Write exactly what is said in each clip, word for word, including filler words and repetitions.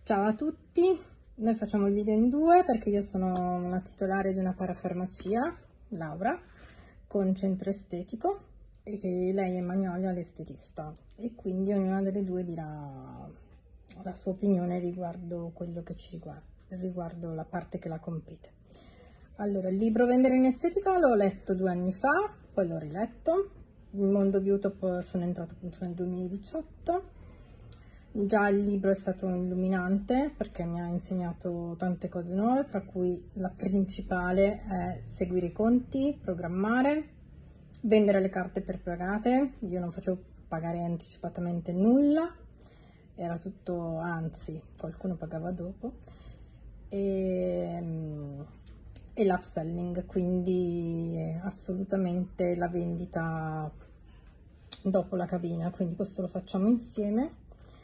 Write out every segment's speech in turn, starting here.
Ciao a tutti, noi facciamo il video in due perché io sono una titolare di una parafarmacia, Laura, con centro estetico, e lei è Magnolia, l'estetista, e quindi ognuna delle due dirà la sua opinione riguardo quello che ci riguarda, riguardo la parte che la compete. Allora, il libro Vendere in estetica l'ho letto due anni fa, poi l'ho riletto. Il mondo Beautop sono entrata appunto nel duemiladiciotto. Già il libro è stato illuminante perché mi ha insegnato tante cose nuove, tra cui la principale è seguire i conti, programmare, vendere le carte per pagate. Io non facevo pagare anticipatamente nulla, era tutto, anzi, qualcuno pagava dopo. E, e l'upselling, quindi assolutamente la vendita dopo la cabina, quindi questo lo facciamo insieme.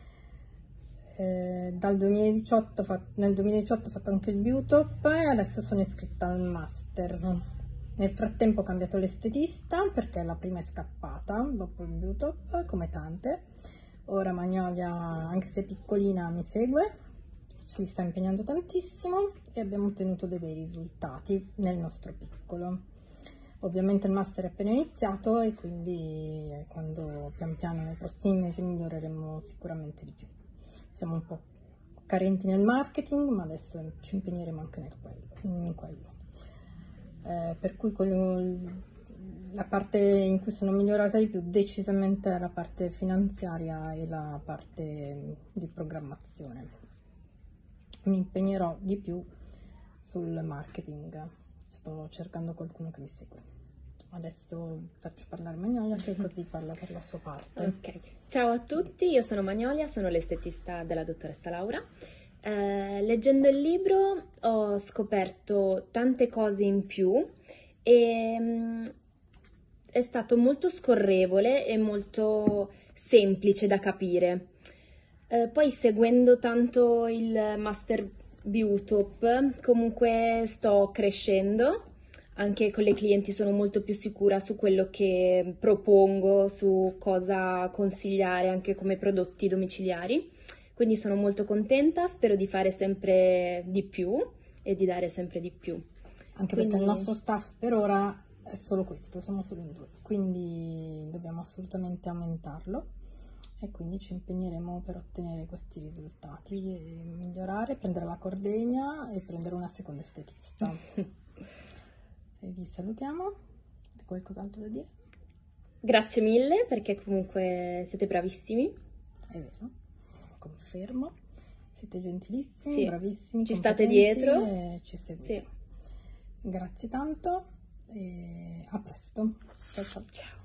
Eh, dal duemiladiciotto, nel duemiladiciotto ho fatto anche il Beautop e adesso sono iscritta al master. Nel frattempo ho cambiato l'estetista perché la prima è scappata dopo il Beautop, come tante. Ora Magnolia, anche se è piccolina, mi segue, si sta impegnando tantissimo e abbiamo ottenuto dei bei risultati nel nostro piccolo. Ovviamente il master è appena iniziato e quindi quando pian piano nei prossimi mesi miglioreremo sicuramente di più. Siamo un po' carenti nel marketing, ma adesso ci impegneremo anche nel quello, in quello. Eh, per cui quello, la parte in cui sono migliorata di più decisamente è la parte finanziaria e la parte di programmazione. Mi impegnerò di più sul marketing, sto cercando qualcuno che mi segue. Adesso faccio parlare Magnolia, che così parla per la sua parte. Ok, ciao a tutti, io sono Magnolia, sono l'estetista della dottoressa Laura. Eh, leggendo il libro ho scoperto tante cose in più e mh, è stato molto scorrevole e molto semplice da capire. Eh, poi seguendo tanto il Master Beautop, comunque sto crescendo. Anche con le clienti sono molto più sicura su quello che propongo, su cosa consigliare anche come prodotti domiciliari. Quindi sono molto contenta, spero di fare sempre di più e di dare sempre di più. Anche Quindi... perché il nostro staff per ora è solo questo, siamo solo in due, quindi dobbiamo assolutamente aumentarlo e quindi ci impegneremo per ottenere questi risultati e migliorare, prendere la cordegna e prendere una seconda estetista. E vi salutiamo. Avete qualcos'altro da dire? Grazie mille perché comunque siete bravissimi. È vero, confermo. Siete gentilissimi, sì. bravissimi, ci state dietro e ci seguite. Sì. Grazie tanto e a presto. Ciao ciao. Ciao.